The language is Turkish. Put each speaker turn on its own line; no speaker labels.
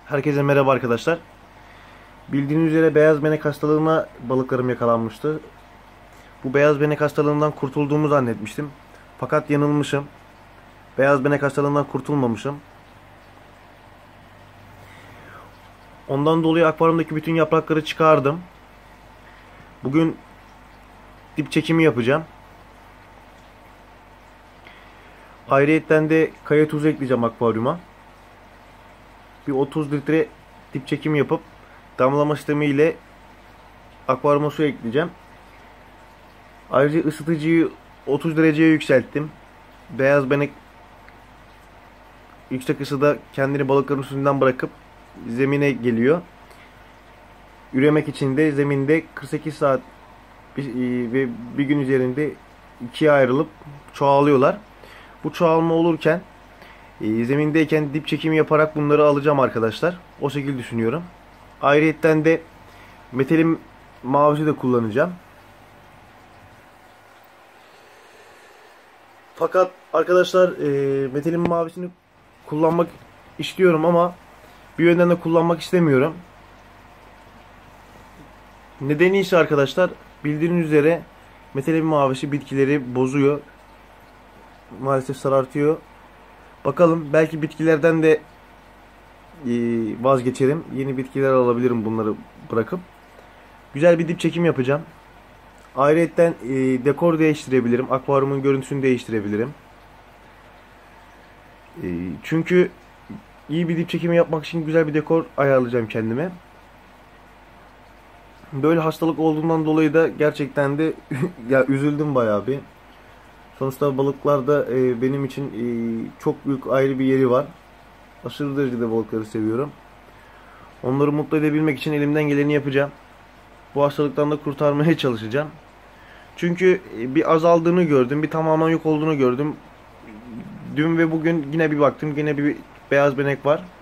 Herkese merhaba arkadaşlar. Bildiğiniz üzere beyaz benek hastalığına balıklarım yakalanmıştı. Bu beyaz benek hastalığından kurtulduğumu zannetmiştim. Fakat yanılmışım. Beyaz benek hastalığından kurtulmamışım. Ondan dolayı akvaryumdaki bütün yaprakları çıkardım. Bugün dip çekimi yapacağım. Ayrıyetten de kaya tuzu ekleyeceğim akvaryuma. Bir 30 litre dip çekimi yapıp damlama sistemi ile akvaryuma su ekleyeceğim. Ayrıca ısıtıcıyı 30 dereceye yükselttim. Beyaz benek yüksek ısıda kendini balıkların üstünden bırakıp zemine geliyor. Üremek için de zeminde 48 saat ve bir gün üzerinde ikiye ayrılıp çoğalıyorlar. Bu çoğalma olurken zemindeyken dip çekimi yaparak bunları alacağım arkadaşlar. O şekilde düşünüyorum. Ayrıyetten de metalim mavisi de kullanacağım. Fakat arkadaşlar metalin mavisini kullanmak istiyorum ama bir yönden de kullanmak istemiyorum. Nedeni ise arkadaşlar bildiğiniz üzere metalin mavisi bitkileri bozuyor. Maalesef sarartıyor. Bakalım belki bitkilerden de vazgeçerim. Yeni bitkiler alabilirim bunları bırakıp. Güzel bir dip çekim yapacağım. Ayrıca dekor değiştirebilirim. Akvaryumun görüntüsünü değiştirebilirim. Çünkü iyi bir dip çekimi yapmak için güzel bir dekor ayarlayacağım kendime. Böyle hastalık olduğundan dolayı da gerçekten de ya üzüldüm bayağı bir. Sonuçta balıklarda benim için çok büyük ayrı bir yeri var. Aşırı derecede balıkları seviyorum. Onları mutlu edebilmek için elimden geleni yapacağım. Bu hastalıktan da kurtarmaya çalışacağım. Çünkü bir azaldığını gördüm, bir tamamen yok olduğunu gördüm. Dün ve bugün yine bir baktım, yine bir beyaz benek var.